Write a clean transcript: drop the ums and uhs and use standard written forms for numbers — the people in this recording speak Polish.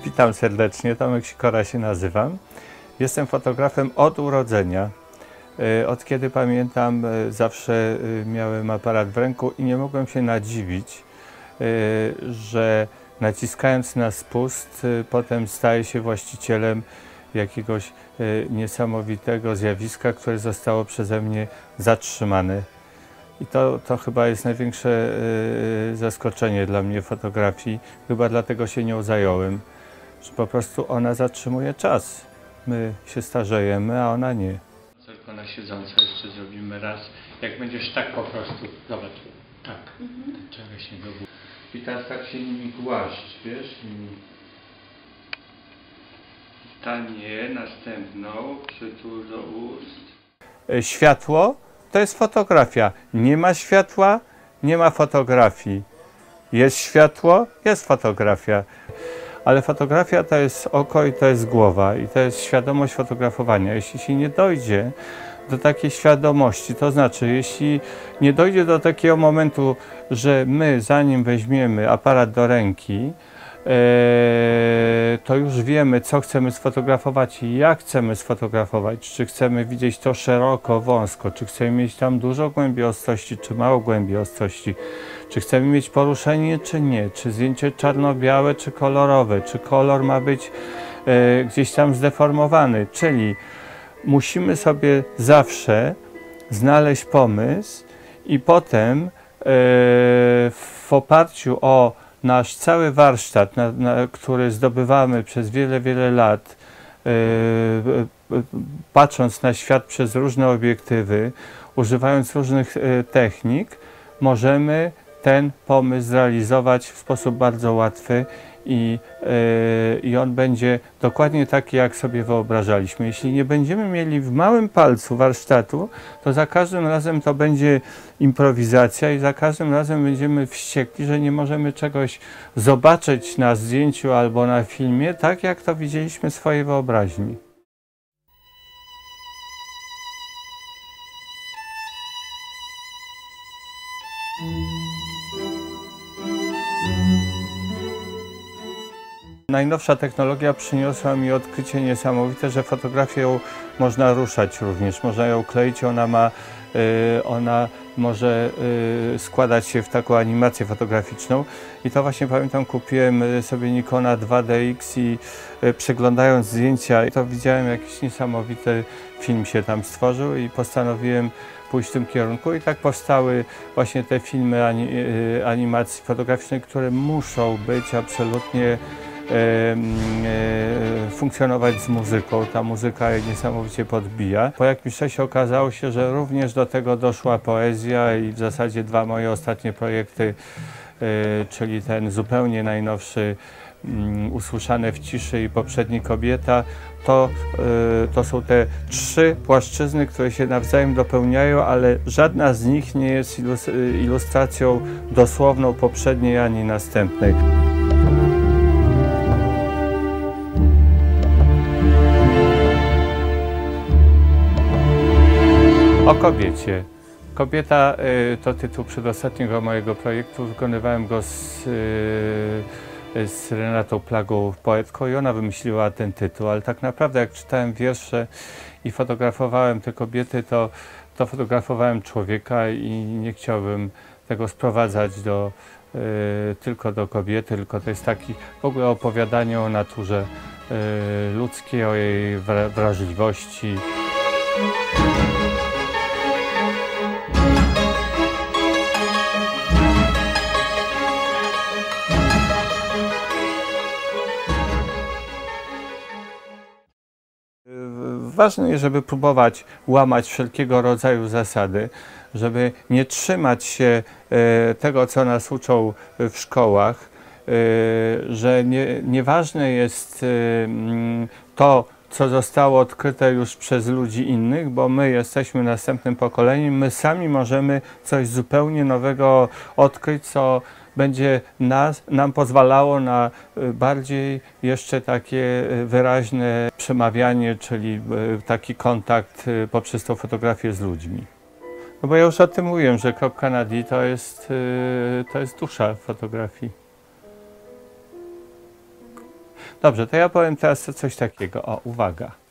Witam serdecznie, Tomek Sikora się nazywam. Jestem fotografem od urodzenia. Od kiedy pamiętam, zawsze miałem aparat w ręku i nie mogłem się nadziwić, że naciskając na spust, potem staję się właścicielem jakiegoś niesamowitego zjawiska, które zostało przeze mnie zatrzymane. I to chyba jest największe zaskoczenie dla mnie fotografii. Chyba dlatego się nią zająłem, że po prostu ona zatrzymuje czas. My się starzejemy, a ona nie. Tylko na siedząco jeszcze zrobimy raz. Jak będziesz tak po prostu, zobacz, tak, czegoś się do góry. I teraz tak się nimi głaszcz, wiesz, nimi. Ta nie, następną, przytul do ust. Światło to jest fotografia. Nie ma światła, nie ma fotografii. Jest światło, jest fotografia. Ale fotografia to jest oko i to jest głowa i to jest świadomość fotografowania. Jeśli się nie dojdzie do takiej świadomości, to znaczy jeśli nie dojdzie do takiego momentu, że my zanim weźmiemy aparat do ręki, to już wiemy, co chcemy sfotografować i jak chcemy sfotografować. Czy chcemy widzieć to szeroko, wąsko, czy chcemy mieć tam dużo głębi ostrości, czy mało głębi ostrości, czy chcemy mieć poruszenie, czy nie, czy zdjęcie czarno-białe, czy kolorowe, czy kolor ma być gdzieś tam zdeformowany. Czyli musimy sobie zawsze znaleźć pomysł i potem w oparciu o nasz cały warsztat, który zdobywamy przez wiele, wiele lat, patrząc na świat przez różne obiektywy, używając różnych technik, możemy ten pomysł zrealizować w sposób bardzo łatwy i on będzie dokładnie taki, jak sobie wyobrażaliśmy. Jeśli nie będziemy mieli w małym palcu warsztatu, to za każdym razem to będzie improwizacja i za każdym razem będziemy wściekli, że nie możemy czegoś zobaczyć na zdjęciu albo na filmie, tak jak to widzieliśmy w swojej wyobraźni. Najnowsza technologia przyniosła mi odkrycie niesamowite, że fotografię można ruszać również, można ją kleić, ona może składać się w taką animację fotograficzną. I to właśnie pamiętam, kupiłem sobie Nikona 2DX i przeglądając zdjęcia, to widziałem jakiś niesamowity film się tam stworzył i postanowiłem pójść w tym kierunku i tak powstały właśnie te filmy animacji fotograficznej, które muszą być absolutnie funkcjonować z muzyką. Ta muzyka je niesamowicie podbija. Po jakimś czasie okazało się, że również do tego doszła poezja i w zasadzie dwa moje ostatnie projekty, czyli ten zupełnie najnowszy Usłyszane w ciszy i poprzedni Kobieta, to są te trzy płaszczyzny, które się nawzajem dopełniają, ale żadna z nich nie jest ilustracją dosłowną poprzedniej ani następnej. O kobiecie. Kobieta to tytuł przedostatniego mojego projektu. Wykonywałem go z Renatą Plagą, poetką, i ona wymyśliła ten tytuł, ale tak naprawdę jak czytałem wiersze i fotografowałem te kobiety, to fotografowałem człowieka i nie chciałbym tego sprowadzać tylko do kobiety, tylko to jest taki w ogóle opowiadanie o naturze ludzkiej, o jej wrażliwości. Ważne jest, żeby próbować łamać wszelkiego rodzaju zasady, żeby nie trzymać się tego, co nas uczą w szkołach, że nieważne jest to, co zostało odkryte już przez ludzi innych, bo my jesteśmy następnym pokoleniem, my sami możemy coś zupełnie nowego odkryć, co będzie nam pozwalało na bardziej jeszcze takie wyraźne przemawianie, czyli taki kontakt poprzez tą fotografię z ludźmi. No bo ja już o tym mówiłem, że kropka na D to jest dusza fotografii. Dobrze, to ja powiem teraz coś takiego. O, uwaga.